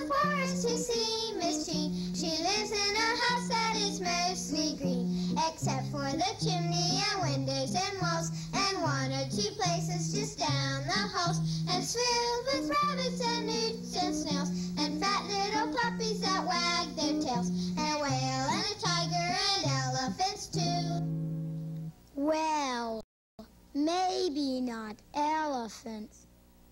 the forest to see Miss Tree. She lives in a house that is mostly green, except for the chimney and windows and walls, and one or two places just down the halls. And it's filled with rabbits and newts and snails, and fat little puppies that wag their tails, and a whale and a tiger and elephants too. Well, maybe not elephants.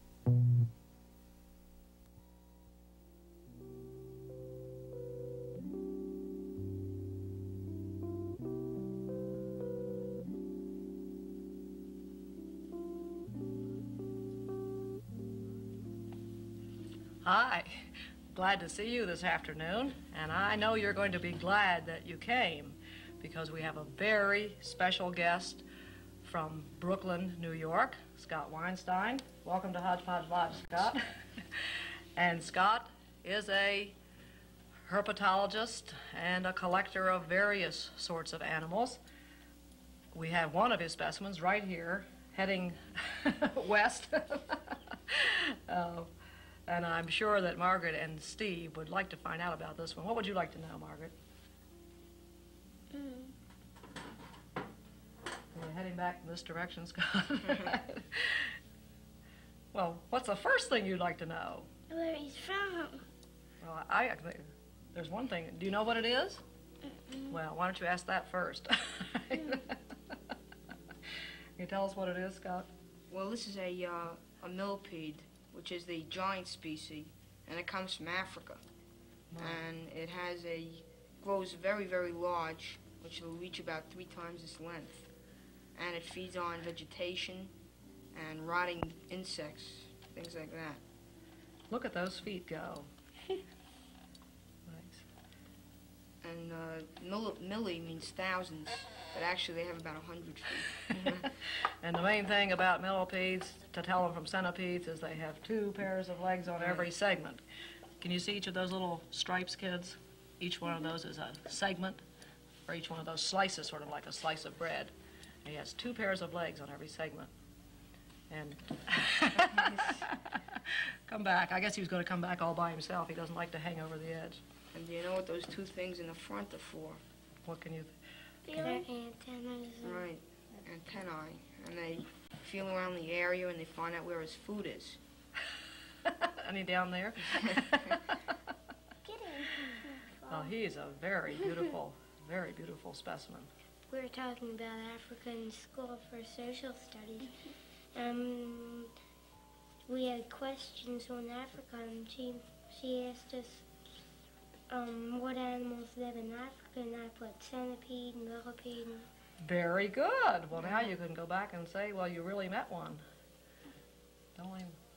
Hi, glad to see you this afternoon, and I know you're going to be glad that you came because we have a very special guest from Brooklyn, New York, Scott Weinstein. Welcome to Hodgepodge Lodge, Scott. And Scott is a herpetologist and a collector of various sorts of animals. We have one of his specimens right here, heading west. And I'm sure that Margaret and Steve would like to find out about this one. What would you like to know, Margaret? We're heading back in this direction, Scott. Well, what's the first thing you'd like to know? Where he's from. Well, there's one thing. Do you know what it is? Well, why don't you ask that first? Can you tell us what it is, Scott? Well, this is a millipede, which is the giant species, and it comes from Africa. Wow. And it grows very, very large, which will reach about 3 times its length. And it feeds on vegetation and rotting insects, things like that. Look at those feet go. Nice. And milli means thousands, but actually they have about 100 feet. And the main thing about millipedes, to tell them from centipedes, is they have 2 pairs of legs on every segment. Can you see each of those little stripes, kids? Each one of those is a segment, or each one of those slices, sort of like a slice of bread. And he has 2 pairs of legs on every segment. And come back. I guess he was going to come back all by himself. He doesn't like to hang over the edge. And do you know what those 2 things in the front are for? What can you... Their antennas. Right, antennae. And they feel around the area and they find out where his food is. Any down there? Get him. Oh, he is a very beautiful specimen. We were talking about Africa in school for social studies. We had questions on Africa, and she asked us what animals live in Africa, and I put centipede, millipede. Very good. Well, now you can go back and say, well, you really met one. Don't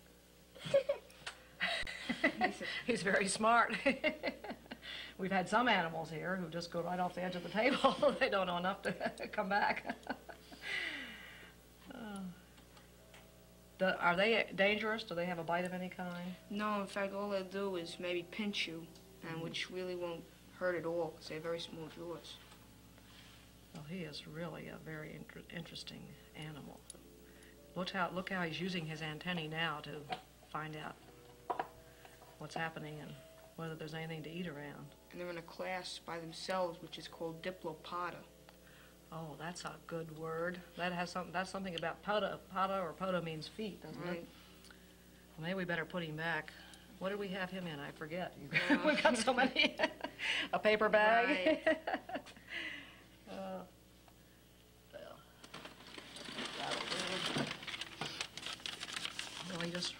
even... He's very smart. We've had some animals here who just go right off the edge of the table. They don't know enough to come back. Are they dangerous? Do they have a bite of any kind? No, in fact, all they'll do is maybe pinch you, and which really won't hurt at all because they have very small jaws. Well, he is really a very interesting animal. Look how he's using his antennae now to find out what's happening and whether there's anything to eat around. And they're in a class by themselves, which is called Diplopoda. Oh, that's a good word. That's something about poda. Poda or poda means feet, doesn't it? Well, maybe we better put him back. What did we have him in? I forget. We've got so many. A paper bag. Right. Really just...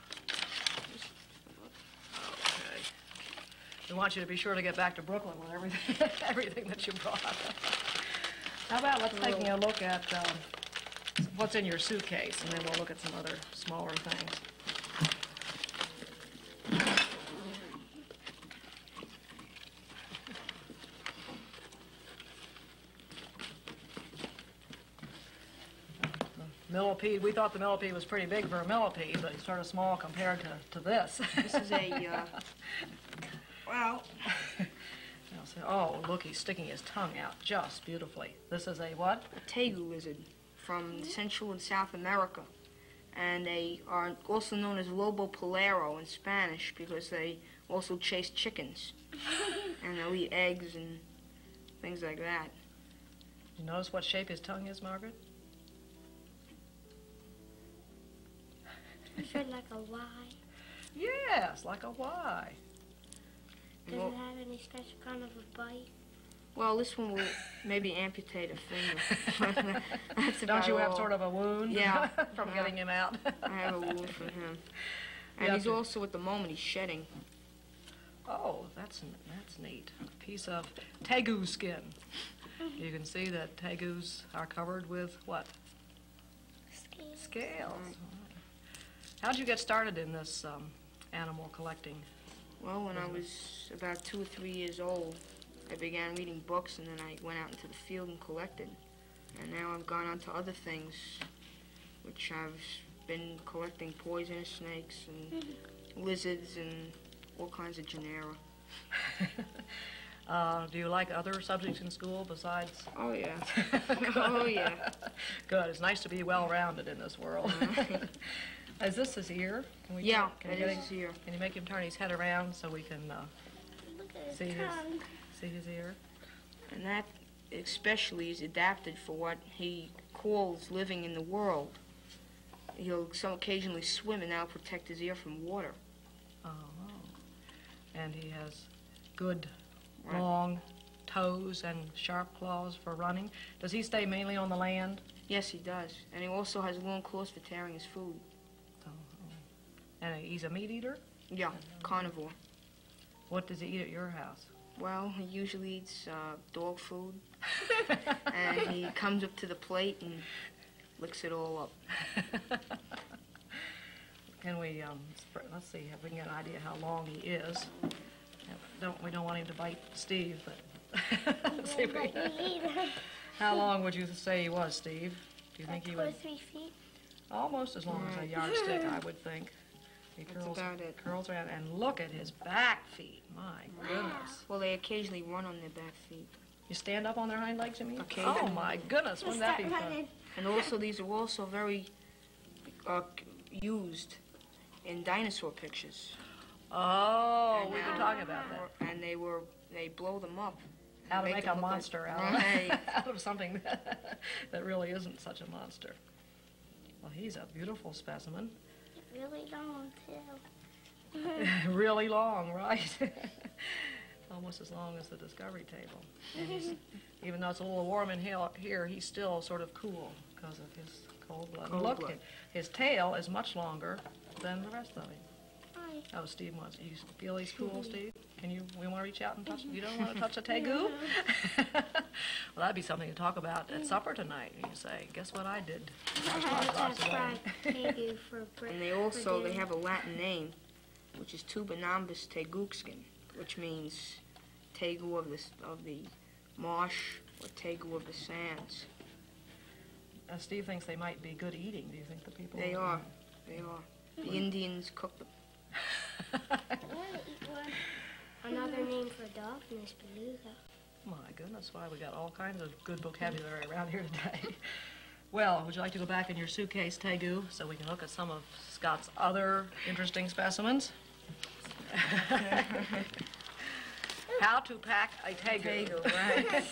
Okay. We want you to be sure to get back to Brooklyn with everything that you brought. How about let's taking a look at what's in your suitcase, and then we'll look at some other smaller things. Millipede, we thought the millipede was pretty big for a millipede, but it's sort of small compared to this. This is a, well... Oh, look, he's sticking his tongue out just beautifully. This is a what? A tegu lizard from Central and South America. And they are also known as lobo polaro in Spanish because they also chase chickens. And they'll eat eggs and things like that. You notice what shape his tongue is, Margaret? Is it like a Y? Yes, like a Y. Does it have any special kind of a bite? Well, this one will maybe amputate a finger. That's Don't about you have all. sort of a wound? Yeah. From getting him out? I have a wound from him. And Yeah, he's but- also, at the moment, he's shedding. Oh, that's neat. A piece of tegu skin. You can see that tegus are covered with what? Scales. How'd you get started in this animal collecting? Well, when I was about 2 or 3 years old, I began reading books, and then I went out into the field and collected. And now I've gone on to other things, which I've been collecting poisonous snakes and lizards and all kinds of genera. Do you like other subjects in school besides? Oh, yeah. Oh, yeah. Good. It's nice to be well-rounded in this world. Is this his ear? Can we Yeah, can that you get is him- his ear. Can you make him turn his head around so we can Look at his see tongue. his ear? And that especially is adapted for what he calls living in the world. He'll occasionally swim, and that'll protect his ear from water. Oh. And he has good, Right. long toes and sharp claws for running. Does he stay mainly on the land? Yes, he does. And he also has long claws for tearing his food. And he's a meat eater? Yeah, carnivore. What does he eat at your house? Well, he usually eats dog food, and he comes up to the plate and licks it all up. Can we, let's see if we can get an idea how long he is. We don't want him to bite Steve, but see if we, how long would you say he was, Steve? Do you think he 2 or would? 3 feet. Almost as long as a yardstick, I would think. He That's about it. curls around, and look at his back feet. My goodness. Well, they occasionally run on their back feet. You stand up on their hind legs, you mean? Okay. Oh my goodness, wouldn't that be fun? And also, these are also very used in dinosaur pictures. Oh, And we've been talking about that. And they blow them up. How to make a them look like- monster Right. out of something that really isn't such a monster. Well, he's a beautiful specimen. Really long tail. Really long, right? Almost as long as the Discovery Table. And even though it's a little warm in here, he's still sort of cool because of his cold blood. Cold Look, blood. his tail is much longer than the rest of him. Hi. Oh, Steve wants. You feel he's cool, Steve? We want to reach out and touch. You don't want to touch a tegu? Well, that'd be something to talk about at supper tonight. You say, guess what I did? I had to try tegu for And they have a Latin name, which is Tubonambus teguxkin, which means tegu of the marsh or tegu of the sands. Steve thinks they might be good eating. Do you think the people? They are. They are. The Indians cook them. I want to eat one. Another name for dolphin is beluga. My goodness, why we got all kinds of good vocabulary around here today. Well, would you like to go back in your suitcase, Tegu, so we can look at some of Scott's other interesting specimens? How to pack a Tegu. Tegu, right.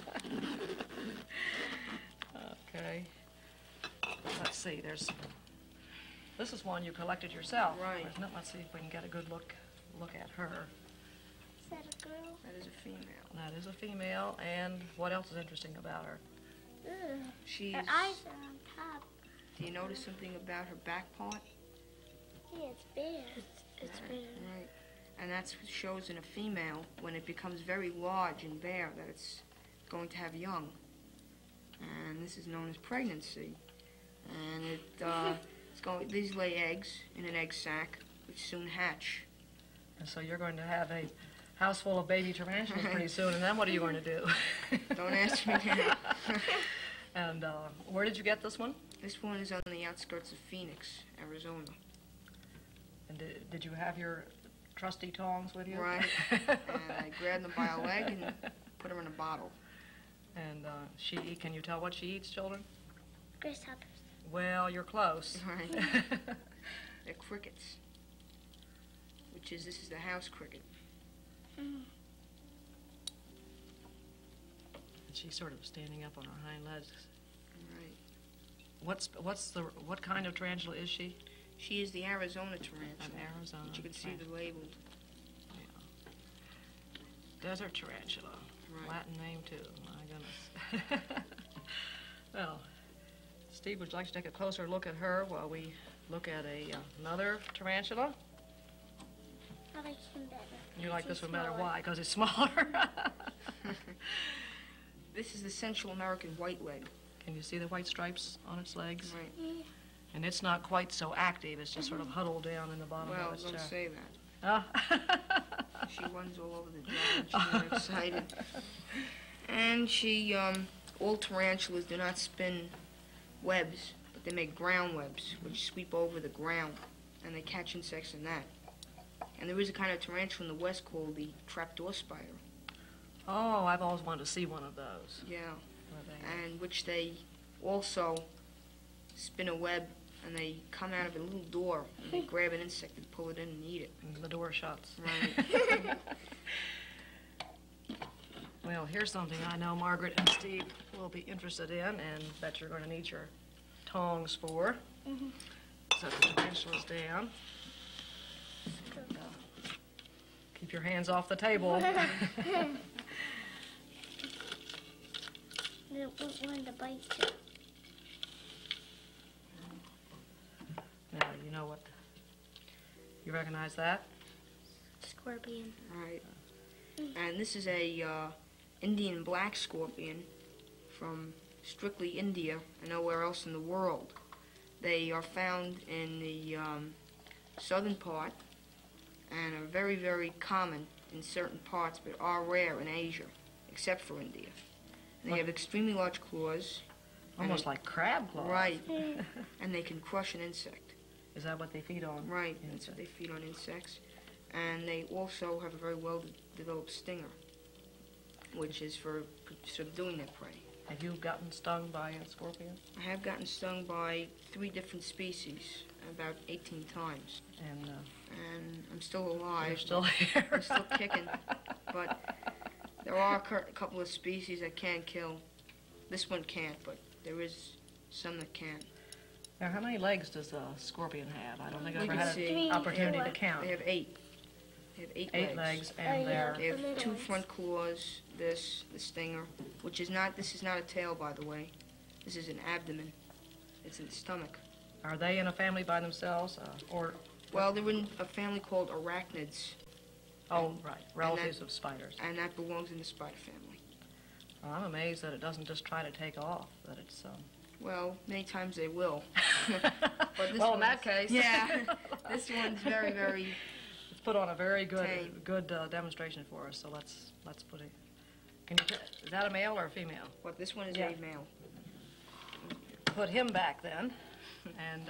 Okay. Let's see, this is one you collected yourself, Right. isn't it? Let's see if we can get a good look at her. Is that a girl? That is a female. That is a female, and what else is interesting about her? Ugh. She's. Her eyes are on top. Do you notice something about her back part? Yeah, it's bare. It's bare. Right. And that's what shows in a female when it becomes very large and bare that it's going to have young. And this is known as pregnancy. And these lay eggs in an egg sac, which soon hatch. And so you're going to have a house full of baby tarantulas pretty soon, and then what are you going to do? Don't ask me now. And where did you get this one? This one is on the outskirts of Phoenix, Arizona. And did you have your trusty tongs with you? Right. And I grabbed them by a leg and put her in a bottle. And can you tell what she eats, children? Grasshoppers. Well, you're close. Right. They're crickets, which which is, this is the house cricket. And she's sort of standing up on her hind legs. Right. What kind of tarantula is she? She is the Arizona tarantula. An Arizona. Which you can see the labeled. Yeah. Desert tarantula. Right. Latin name too. My goodness. Well, Steve, would you like to take a closer look at her while we look at another tarantula? I like him better. You like this one better? Smaller. Why? Because it's smaller. This is the Central American white leg. Can you see the white stripes on its legs? Right. And it's not quite so active. It's just sort of huddled down in the bottom Well, of its don't chest. say that. Oh. She runs all over the job and she's very excited. And she, all tarantulas do not spin webs, but they make ground webs, which sweep over the ground, and they catch insects in that. And there is a kind of tarantula in the west called the trapdoor spider. Oh, I've always wanted to see one of those. Yeah. Where they- And which they also spin a web, and they come out of a little door, and they grab an insect and pull it in and eat it. And the door shuts. Right. Well, here's something I know Margaret and Steve will be interested in, and that you're going to need your tongs for. Set the tarantulas down. Keep your hands off the table. I don't want one to bite you. Now, you know what? You recognize that? Scorpion. Right. And this is a Indian black scorpion from strictly India and nowhere else in the world. They are found in the southern part and are very, very common in certain parts, but are rare in Asia, except for India. And they have extremely large claws. Almost like crab claws. Right. And they can crush an insect. Is that what they feed on? Right. That's what they feed on, insects. And they also have a very well-developed stinger, which is for subduing their prey. Have you gotten stung by a scorpion? I have gotten stung by 3 different species about 18 times. And And I'm still alive. you're still here. I'm still kicking. But there are a couple of species that can kill. This one can't, but there is some that can. Now, how many legs does a scorpion have? I don't think I've You ever can had see. an opportunity to count. They have 8. They have 8 8 legs, and Oh, they're... They have The little 2 ones. front claws, the stinger, which is not, this is not a tail, by the way. This is an abdomen. It's in the stomach. Are they in a family by themselves, or... Well, they're in a family called arachnids, Oh, right, relatives of spiders. and that belongs in the spider family. Well, I'm amazed that it doesn't just try to take off, that it's... Well, many times they will. But this Well, in that one's- case... Yeah, this one's very, very... It's put on a very Tame. good demonstration for us, so let's put it... Can you... Is that a male or a female? What, this one is Yeah. a male. Put him back then, and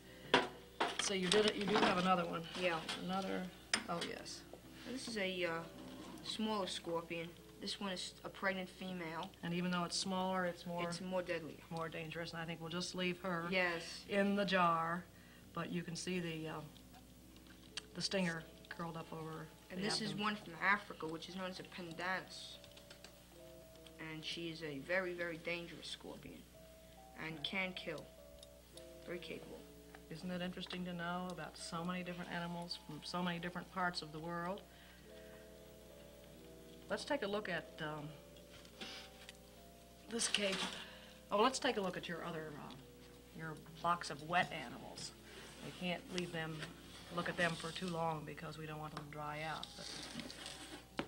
so you do have another one. Yeah. Another... Oh, yes. This is a smaller scorpion. This one is a pregnant female. And even though it's smaller, it's More deadly. more dangerous, and I think we'll just leave her Yes. in the jar, but you can see the stinger curled up over And the this is abdomen. one from Africa, which is known as a pendanus. And she is a very, very dangerous scorpion and can kill. Very capable. Isn't it interesting to know about so many different animals from so many different parts of the world? Let's take a look at this cage. Oh, let's take a look at your other, your box of wet animals. We can't leave them, look at them for too long because we don't want them to dry out. But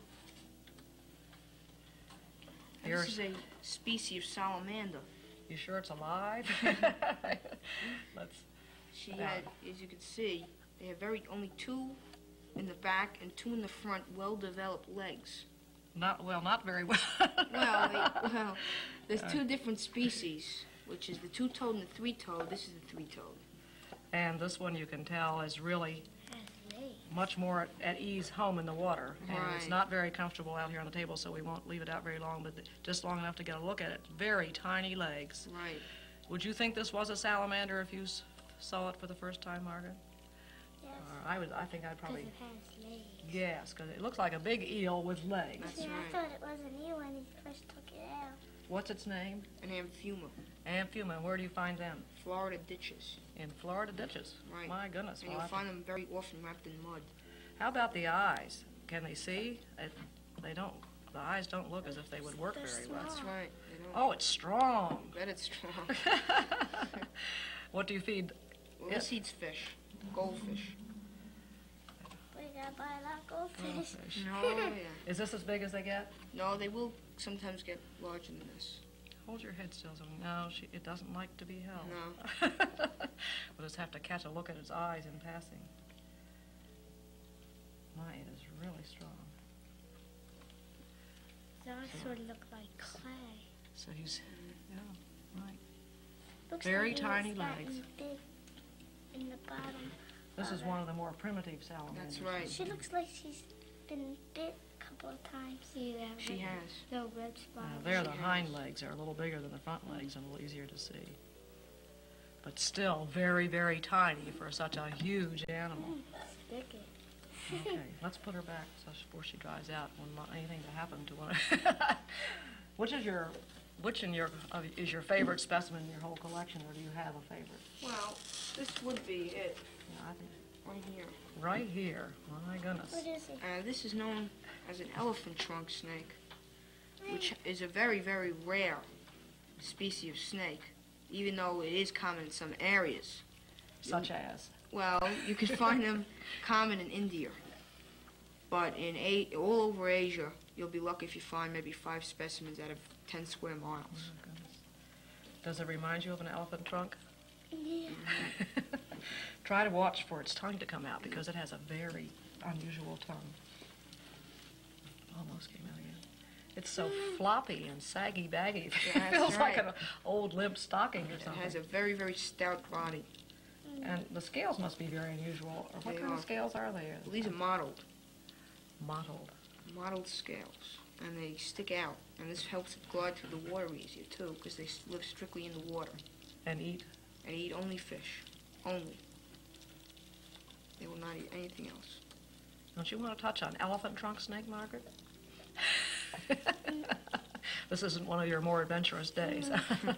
And this is a species of salamander. you sure it's alive? Let's. She Yeah. had, as you can see, they have only 2 in the back and 2 in the front, well-developed legs. Not very well. Well, there's 2 different species, which is the 2-toed and the 3-toed. This is the 3-toed. And this one you can tell is really Has legs. much more at ease home in the water. And it's Right. not very comfortable out here on the table, so we won't leave it out very long, but just long enough to get a look at it. Very tiny legs. Right. Would you think this was a salamander if you saw it for the first time, Margaret? Yes. I think I'd Because probably, it has legs. yes, because it looks like a big eel with legs. That's Yeah, right. I thought it was an eel when he first took it out. What's its name? An amphuma. Amphuma. Where do you find them? Florida ditches. In Florida ditches. Right. My goodness. And Well, you'll I- find them very often wrapped in mud. How about the eyes? Can they see? They don't. The eyes don't look as if they would work They're very well. That's right. They don't. Oh, it's strong. I bet it's strong. What do you feed? Well, this eats fish. Goldfish. We gotta buy a lot of goldfish. Goldfish. No, yeah. Is this as big as they get? No, they will sometimes get larger than this. Hold your head still. No, it doesn't like to be held. No. We'll just have to catch a look at its eyes in passing. My, it is really strong. His eyes sort of look like clay. So he's, yeah, right. Looks Very like he tiny was gotten legs. big in the bottom. This is one of the more primitive salamanders. That's right. She looks like she's been bit a couple of times. Yeah, She has. no red spots. There, the She hind has. legs are a little bigger than the front legs and a little easier to see. But still very, very tiny for such a huge animal. Stick it. Okay, let's put her back before she dries out. Wouldn't want anything to happen to her. Which is your favorite specimen in your whole collection, or do you have a favorite? Well, this would be it. Yeah, I think Right here. right here. My goodness. What is it? This is known as an elephant trunk snake, which is a very, very rare species of snake, even though it is common in some areas. Such as? Well, you can find them common in India, but all over Asia, you'll be lucky if you find maybe 5 specimens out of 10 square miles. Oh, goodness. Does it remind you of an elephant trunk? Yeah. Try to watch for its tongue to come out because it has a very unusual tongue. Almost came out again. It's so floppy and saggy-baggy. It That's feels like right. an old limp stocking or It something. has a very, very stout body. And the scales must be very unusual. Or what They kind of are. scales are they? Well, these are mottled scales, and they stick out, and this helps it glide through the water easier too, because they live strictly in the water And eat. and eat only fish, only. They will not eat anything else. Don't you want to touch on elephant trunk snake, Margaret? This isn't one of your more adventurous days.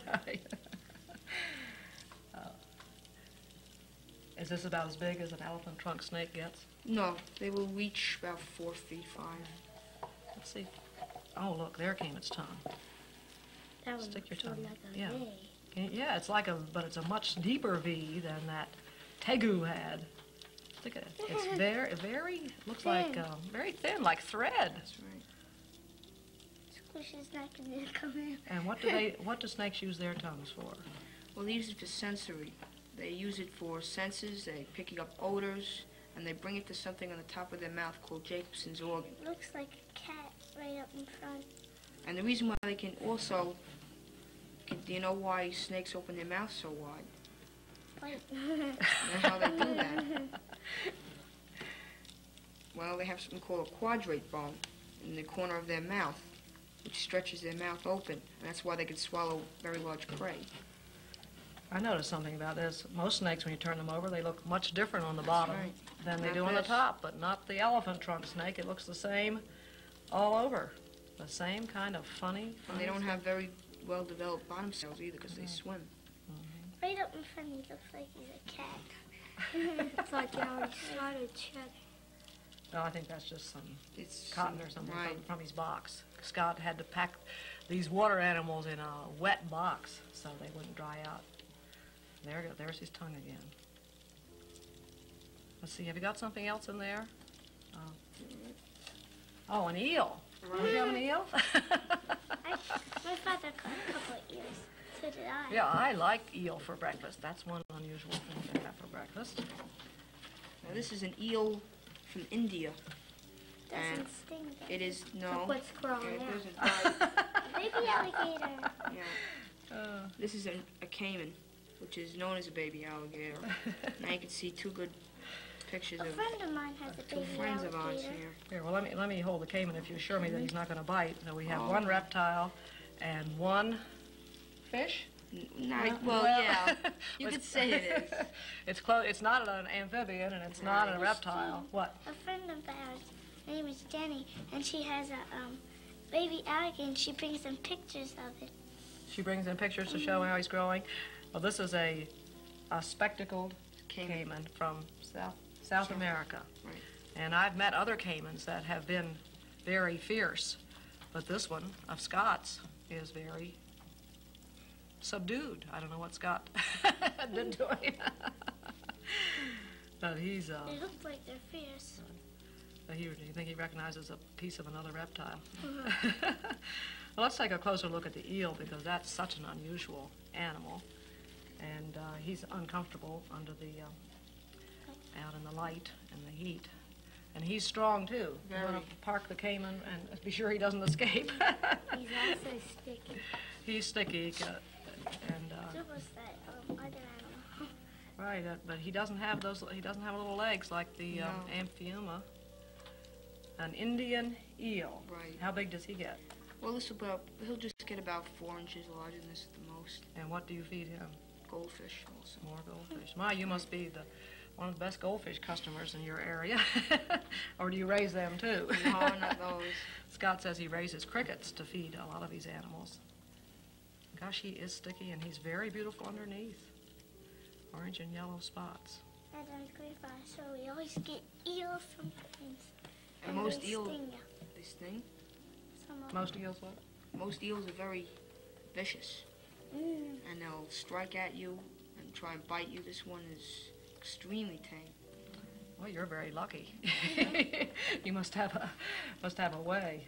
Is this about as big as an elephant trunk snake gets? No, they will reach about 4 feet 5. Let's see. Oh, look, there came its tongue. That one Stick your looks sort of tongue. like a Yeah. V. Yeah, it's like but it's a much deeper V than that tegu had. Look at it. It's very, looks like very thin, like thread. That's right. Squish his neck and then come in. And what do snakes use their tongues for? Well, they use it for sensory. They use it for senses, they picking up odors, and they bring it to something on the top of their mouth called Jacobson's organ. Looks like a cat right up in front. And the reason why they can also, do you know why snakes open their mouths so wide? Wait. That's how they do that. Well, they have something called a quadrate bone in the corner of their mouth, which stretches their mouth open, and that's why they can swallow very large prey. I noticed something about this. Most snakes, when you turn them over, they look much different on the bottom right. than they Not do on the this. top, but not the elephant trunk snake. It looks the same all over. The same kind of funny. And they don't have very well-developed bottom cells either because they swim. Right up in front, he looks like he's a cat. It's like he already started shedding. No, I think that's just some It's cotton or something right. from his box. Scott had to pack these water animals in a wet box so they wouldn't dry out. There's his tongue again. Let's see, have you got something else in there? Oh, an eel. Do you have an eel? My father caught a couple of eels. So did I. Yeah, I like eel for breakfast. That's one unusual thing to have for breakfast. Now this is an eel from India. Doesn't and sting though. It is, no. Look what's crawling it out. doesn't bite. Baby alligator. Yeah. This is a caiman, which is known as a baby alligator. Now you can see 2 good pictures A of friend of mine has a 2 baby friends of ours alligator. here. Here, well, let me hold the caiman if you assure me that he's not going to bite. So we have one reptile and one fish. Well, yeah, you could say it is. It's close. It's not an amphibian, and it's not a reptile. What? A friend of ours, her name is Jenny, and she has a baby alligator, and she brings some pictures of it. She brings in pictures to show how he's growing. Well, this is a spectacled caiman from South America. Right. And I've met other caimans that have been very fierce, but this one of Scott's is very subdued. I don't know what Scott did to him. But he's... They look like they're fierce. Do you think he recognizes a piece of another reptile? Well, let's take a closer look at the eel, because that's such an unusual animal. And he's uncomfortable under the, out in the light and the heat. And he's strong, too. Very. You want to park the caiman and be sure he doesn't escape. He's also sticky. He's sticky. So was that other animal. Right, but he doesn't have those. He doesn't have little legs like the amphiuma. An Indian eel. Right. How big does he get? Well, he'll just get about 4 inches larger than this at the most. And what do you feed him? Goldfish also. More goldfish. My, you must be one of the best goldfish customers in your area. Or do you raise them too? No, not those. Scott says he raises crickets to feed a lot of these animals. Gosh, he is sticky, and he's very beautiful underneath. Orange and yellow spots. And on Grandpa, so we always get eels sometimes. And most they eels, sting you. they sting. Some of Most eels what? Most eels are very vicious, and they'll strike at you and try and bite you. This one is extremely tame. Well, you're very lucky. You must have a way.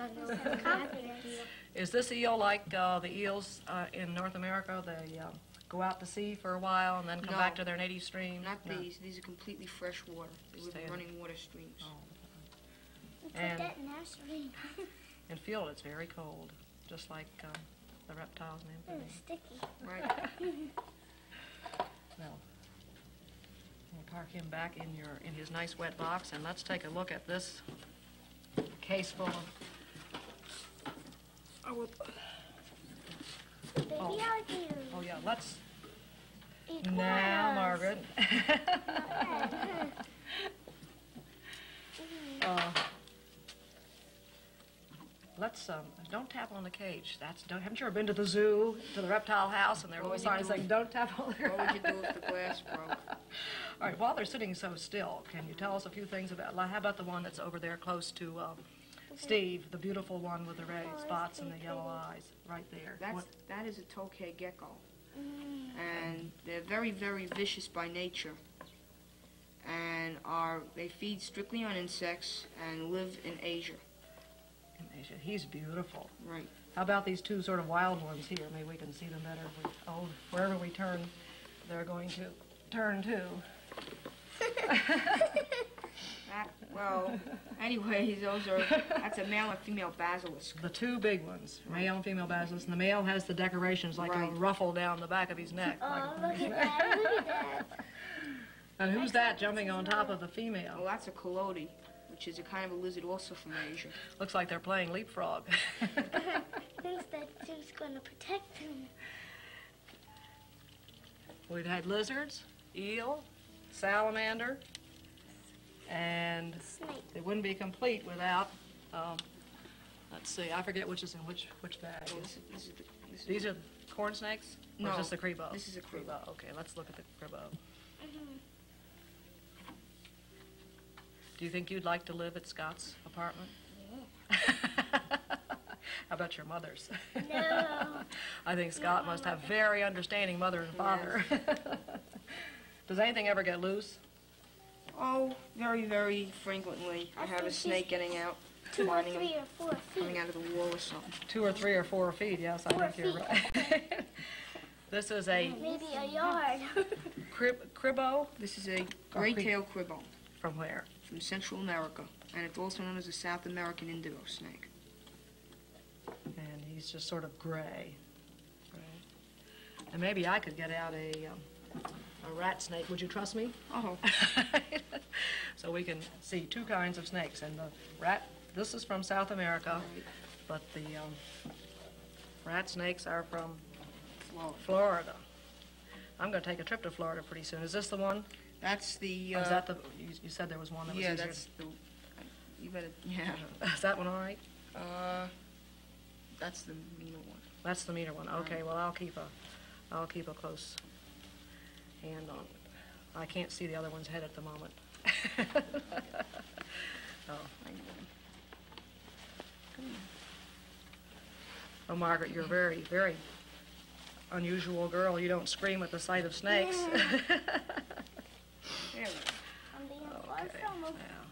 Is this eel like the eels in North America? They go out to sea for a while and then come No. back to their native stream? Not No. these. These are completely fresh water. They live Stay in in- running water streams. Oh. We put And- that in our stream. In field, it's very cold, just like the reptiles in amphibians. It's sticky. Right. Well, we'll park him back in his nice wet box, and let's take a look at this case full of. Baby Oh. alligators. Oh yeah, let's Iguanas. now, Margaret. Let's don't tap on the cage. Haven't you ever been to the zoo, to the reptile house, and there are What little would you signs do? saying don't tap on there? What would you do if the glass broke? All right, while they're sitting so still, can you tell us a few things about, how about the one that's over there close to Steve, the beautiful one with the red spots and the yellow eyes, right there? That is a tokay gecko, and they're very, very vicious by nature, and they feed strictly on insects and live in Asia. In Asia. He's beautiful. Right. How about these two sort of wild ones here? Maybe we can see them better. Wherever we turn, they're going to turn too. Well, anyways, that's a male and female basilisk. The two big ones, male and female basilisk. And the male has the decorations like Right. a ruffle down the back of his neck. Oh, look at that, look at that. And who's that jumping on top of the female? Well, that's a coyote, which is a kind of a lizard also from Asia. Looks like they're playing leapfrog. Thinks that Jim's going to protect him. We've had lizards, eel, salamander, and Snake. it wouldn't be complete without, let's see, I forget which is in which bag. Oh, this is These are corn snakes? Or No, is this the crebo? this is a crebo. Okay, let's look at the crebo. Do you think you'd like to live at Scott's apartment? How about your mother's? No. I think Scott must have very understanding mother and father. Does anything ever get loose? Oh, very, very frequently. I have a think snake getting out, 2 or finding 3 him or 4 coming feet. out of the wall or something. 2 or 3 or 4 feet, yes, I 4 think you're feet. right. This is a Maybe a yard. cribbo This is a gray-tailed cribbo from where? from Central America, and it's also known as a South American indigo snake. And he's just sort of gray. And maybe I could get out a rat snake. Would you trust me? Oh, So we can see 2 kinds of snakes. And the rat, this is from South America, but the rat snakes are from Florida. Florida. I'm going to take a trip to Florida pretty soon. Is this the one? That's the... Or is that the... You said there was one that was yeah, easier. that's the... You better... Yeah. Is that one all right? That's the meaner one. That's the meaner one. Okay, well, I'll keep a close hand on it. I can't see the other one's head at the moment. Oh, oh, Margaret, you're a very, very unusual girl. You don't scream at the sight of snakes. Okay. Now.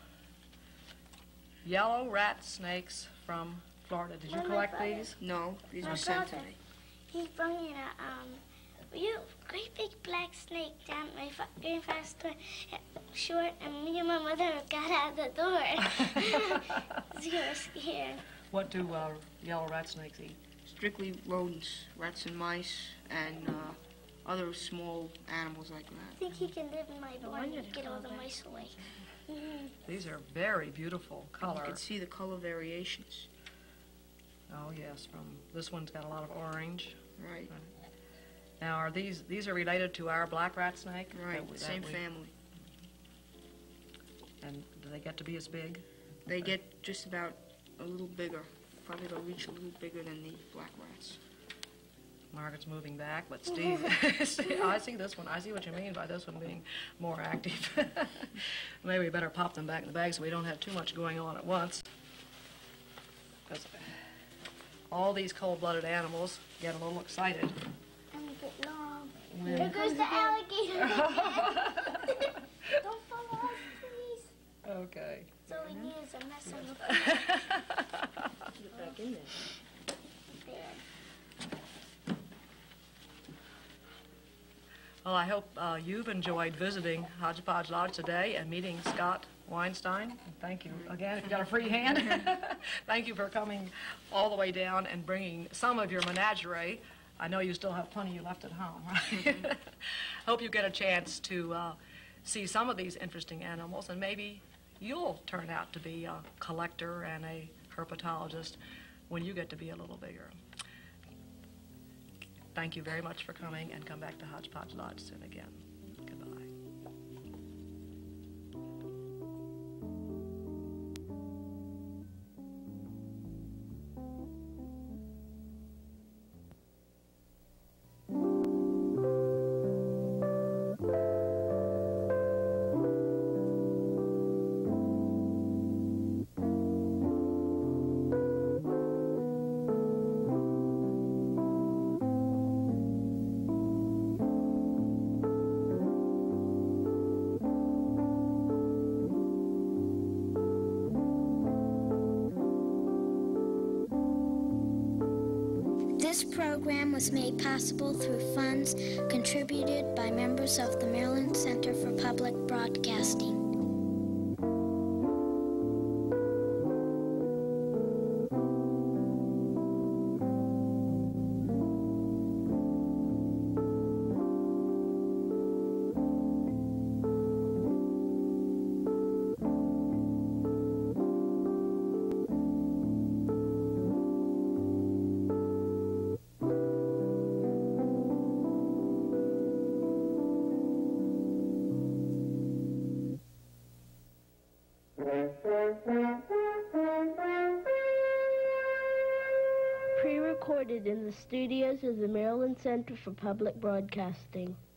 Yellow rat snakes from Florida. Did you collect these? No, these were sent to me. He brought me a great big black snake down my grandfather's store, short, and me and my mother got out of the door. We were scared. What do yellow rat snakes eat? Strictly rodents, rats and mice, and other small animals like that. I think he can live in my barn and get all the mice away. These are very beautiful color. You can see the color variations. Oh yes, from this one's got a lot of orange. Right. Now, are these are related to our black rat snake? Right, same family. And do they get to be as big? They get just about a little bigger. Probably they'll reach a little bigger than the black rats. Margaret's moving back, but Steve, I see this one. I see what you mean by this one being more active. Maybe we better pop them back in the bag so we don't have too much going on at once. Because all these cold-blooded animals get a little excited. And a bit long. When... There goes the alligator. Don't fall off, please. Okay. So we need is a mess on the floor. Get back in there. There. Well, I hope you've enjoyed visiting Hodgepodge Lodge today and meeting Scott Weinstein. Thank you again. If you got a free hand, thank you for coming all the way down and bringing some of your menagerie. I know you still have plenty you left at home, right? Hope you get a chance to see some of these interesting animals, and maybe you'll turn out to be a collector and a herpetologist when you get to be a little bigger. Thank you very much for coming, and come back to Hodgepodge Lodge soon again. Goodbye. This program was made possible through funds contributed by members of the Maryland Center for Public Broadcasting. Pre-recorded in the studios of the Maryland Center for Public Broadcasting.